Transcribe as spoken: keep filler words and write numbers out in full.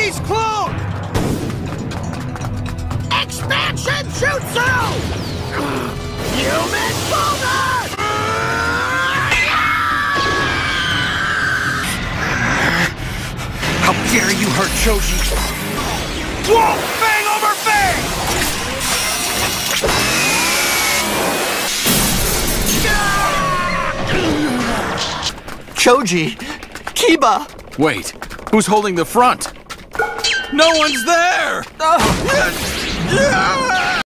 Neji's clone! Expansion Jutsu! Human boulder! How dare you hurt Choji! Whoa! Fang over fang! Choji! Kiba! Wait, who's holding the front? No one's there! Oh.